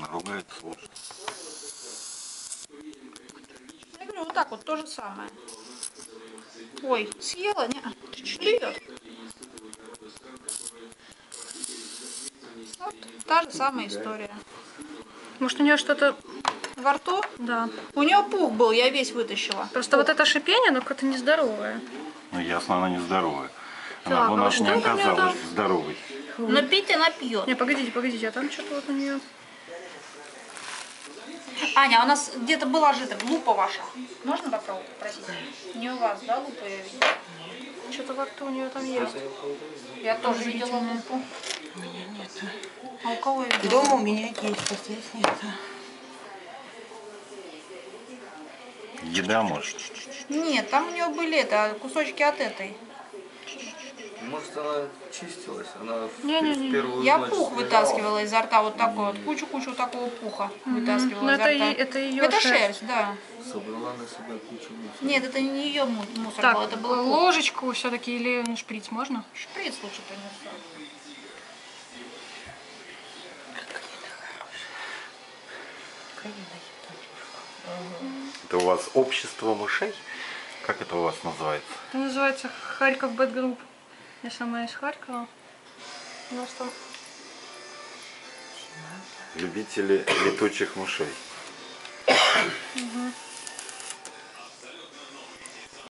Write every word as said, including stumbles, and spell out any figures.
ругает сложно. Я говорю, вот так вот то же самое. Ой, съела? Не, чуть-чуть. Вот та же самая история. Может, у нее что-то Во рту? Да. У нее пух был, я весь вытащила. Просто пух. вот это шипение, оно какое-то нездоровое. Ну ясно, она нездоровая. Она Так, вон а аж что не это у неё оказалась там? здоровой. Но пить она пьет. Не, погодите, погодите, а там что-то вот у нее. Аня, у нас где-то была же эта лупа ваша. Можно попробовать попросить? Не у вас, да, лупа я видела? Что-то во рту у нее там есть. Я тоже видела лупу. У меня нет. А у кого я видела? Дома у меня есть, а здесь нет. Еда, может. Нет, там у нее были это, кусочки от этой. Может, она чистилась, она в, Не-не-не. в первую Я ночь пух сбежала. вытаскивала изо рта, вот такой вот, кучу-кучу такого пуха вытаскивала Ну, изо это, рта. е- это ее Это шерсть. шерсть, да. Собрала на себя кучу мусора. Нет, это не ее мусор Так, был, это был пух. ложечку все-таки или ну, шприц можно? Шприц лучше принесу. Это у вас общество мышей? Как это у вас называется? Это называется Харьков Бэт Групп. Я сама из Харькова. У нас там Любители летучих мышей. угу.